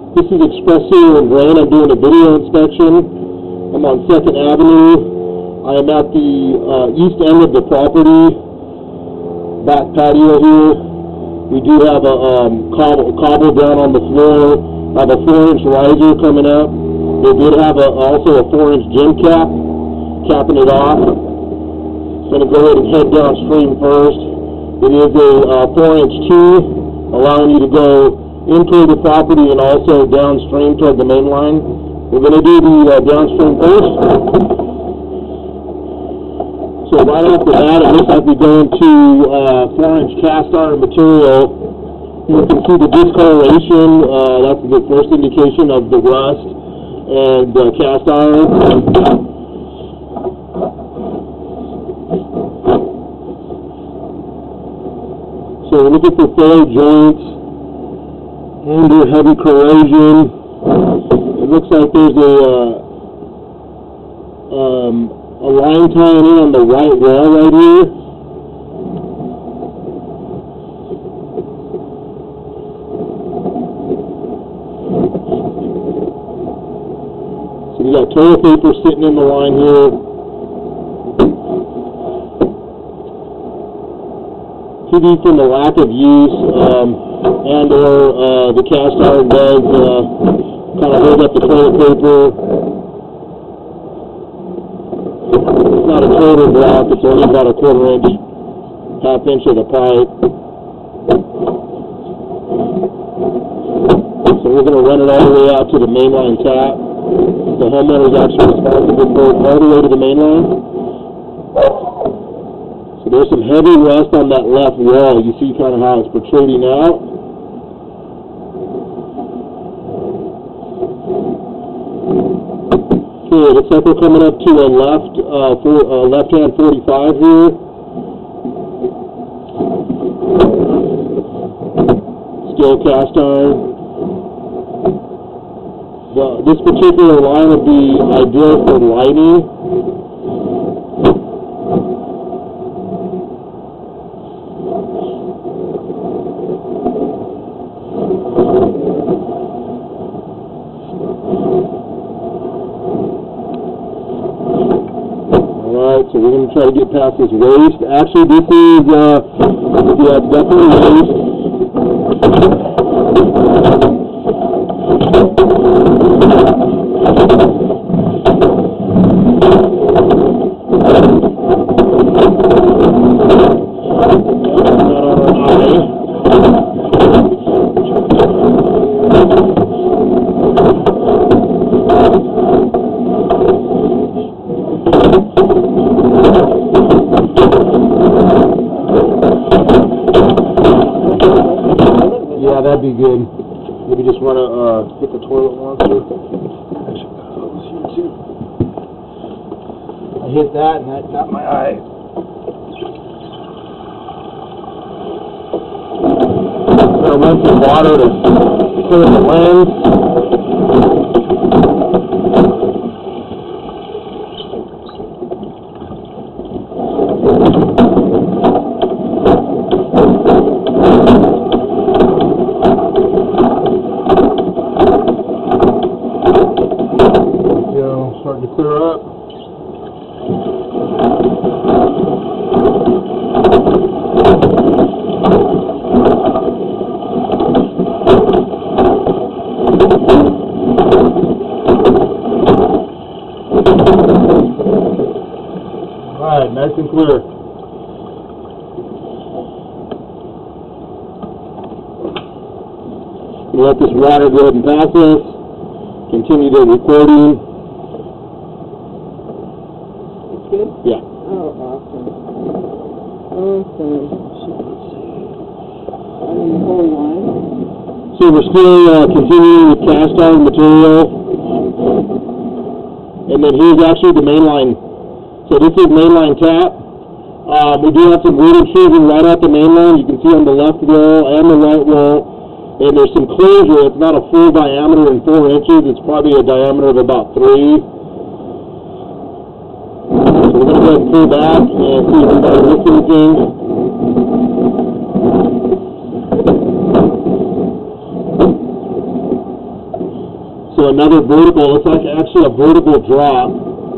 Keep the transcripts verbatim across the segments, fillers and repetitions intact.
This is Expresso and Grain. I'm doing a video inspection. I'm on second Avenue. I am at the uh, east end of the property, back patio here. We do have a um, cobble, cobble down on the floor. I have a four inch riser coming up. They did have a, also a four inch gym cap, capping it off. I'm going to go ahead and head downstream first. It is a uh, four inch tee, allowing you to go into the property and also downstream toward the main line. We're going to do the uh, downstream first. So right off the bat, it looks like we go into uh, four inch cast iron material. You can see the discoloration. Uh, that's the first indication of the rust and uh, cast iron. So we're looking for failed joints under heavy corrosion. It looks like there's a uh, um, a line tying in on the right wall right here. So we got toilet paper sitting in the line here. Could be from the lack of use, um, and or uh, the cast iron does uh, kind of hold up the toilet paper. It's not a total block, it's only about a quarter inch, half inch of the pipe. So we're going to run it all the way out to the mainline tap. The homeowner is actually responsible for it all the way to the mainline. So there's some heavy rust on that left wall. You see kind of how it's protruding out. Okay, it looks like we're coming up to a left, uh, for, uh, left-hand forty-five here. Still cast iron. The, this particular line would be ideal for lighting. So we're going to try to get past this waste. Actually, this is, uh, yeah, it's definitely waste. Yeah, that'd be good. Maybe just want to uh, get the toilet launcher. I hit that and that got my eye. I'm going to run some water to clear the lens. Starting to clear up. Alright, nice and clear. We'll let this water go ahead and pass us. Continue the recording. Good? Yeah. Oh, awesome. Awesome. On the whole line? So we're still uh, continuing with cast iron material. And then here's actually the main line. So this is mainline tap. Um, we do have some wood intrusion right at the main line. You can see on the left wall and the right wall. And there's some closure. It's not a full diameter in four inches. It's probably a diameter of about three. So we're going to go ahead and pull back and see if anybody missed anything. so another vertical, it's like actually a vertical drop.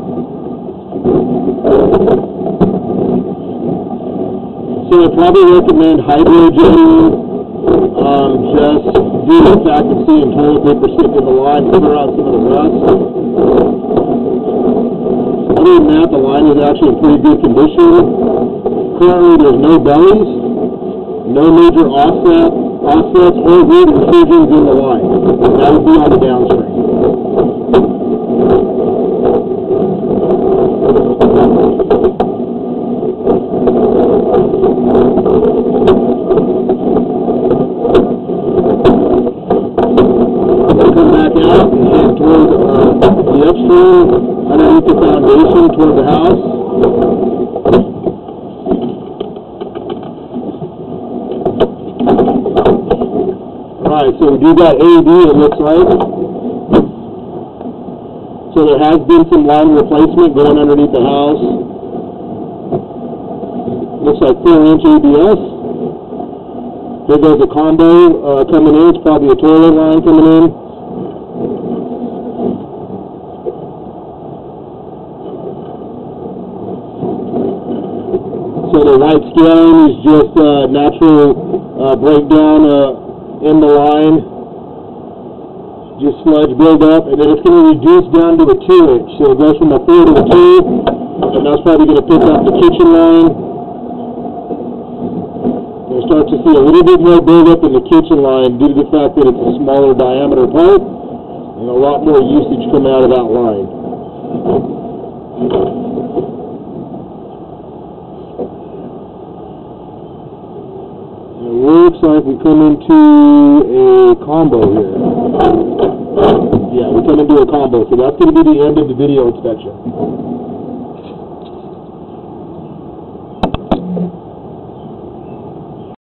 So I'd probably recommend hydrogen, um, just due to the fact of seeing toilet paper sitting in the line, clear out some of the rust. Other than that, the line is actually in pretty good condition. Currently, there's no bellies, no major offset, offsets, or weird intrusions in the line. That would be on the downstream. Come back out and head toward uh, the upstream, underneath the foundation, toward the house. Alright, so we do got A D, it looks like. So there has been some line replacement going underneath the house. Looks like four inch A B S. Here goes a combo uh, coming in. It's probably a toilet line coming in. So the white scaling is just uh, natural uh, breakdown uh, in the line. Just sludge build up, and then it's going to reduce down to a two inch. So it goes from a four to a two, and that's probably going to pick up the kitchen line. We'll start to see a little bit more buildup in the kitchen line due to the fact that it's a smaller diameter pipe, and a lot more usage coming out of that line. It looks like we come into a combo here. Yeah, we come into a combo, so that's going to be the end of the video inspection.